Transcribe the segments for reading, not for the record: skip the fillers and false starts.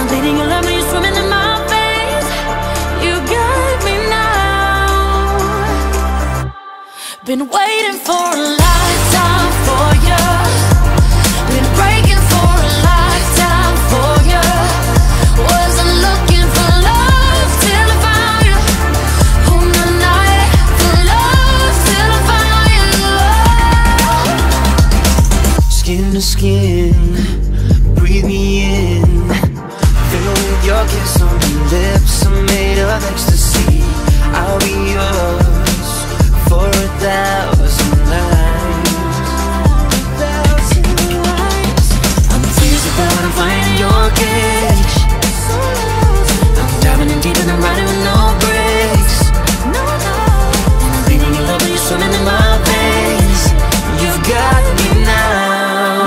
bleeding your love, you're swimming in my veins. You got me now. Been waiting for a lifetime for you. Been breaking for a lifetime for you. Wasn't looking for love till I found you. On the night for love till I found you. Skin to skin, breathe me in. Fill with your kiss on my lips. I'm made of ecstasy. I'll be yours for 1,000 lives. I'm tears apart, I'm flying in your cage. I'm diving in deep and I'm riding with no brakes. And I'm bleeding your love, you're swimming in my veins. You've got me now.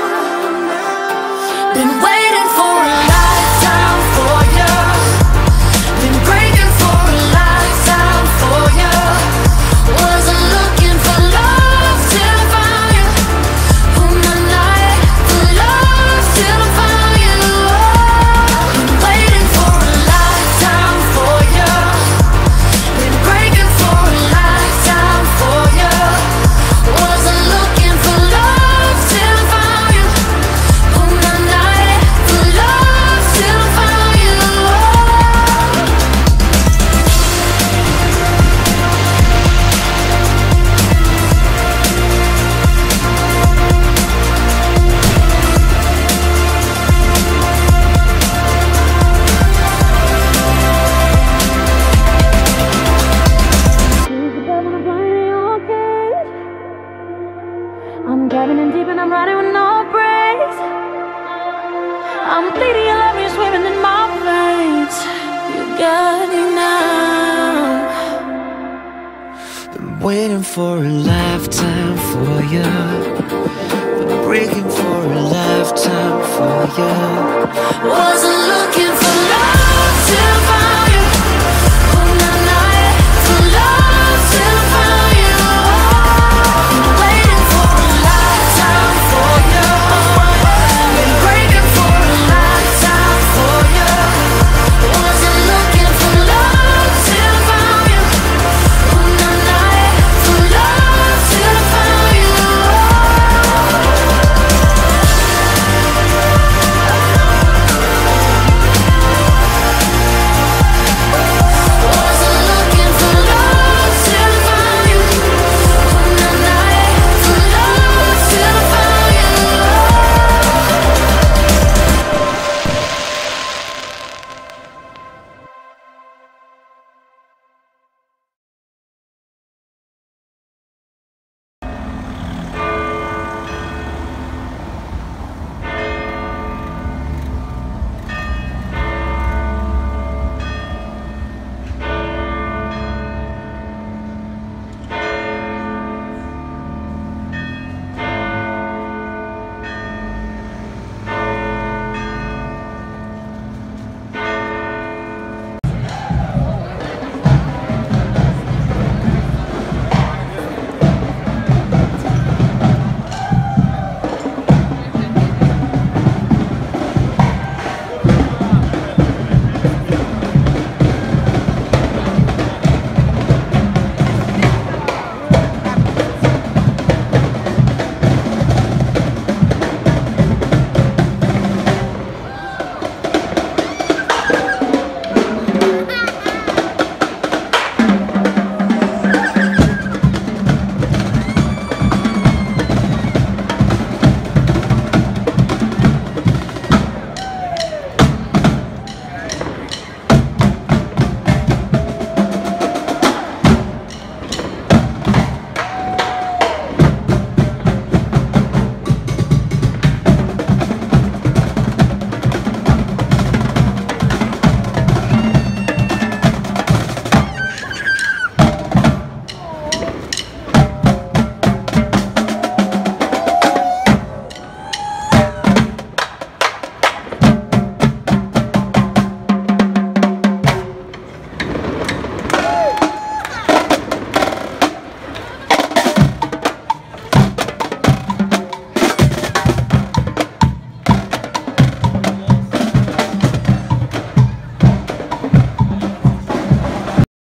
Been waiting for a lifetime for you. Been breaking for a lifetime for you. Wasn't looking for love till I found you. On the night for love till I found you. Been waiting for a lifetime for you. Been breaking for a lifetime for you. Wasn't looking for love till I found you. On the night for love till I found you. I'm diving in deep and I'm riding with no brakes. I'm bleeding your love, you're swimming in my veins. You got me now. Been waiting for a lifetime for you. Been breaking for a lifetime for you. Was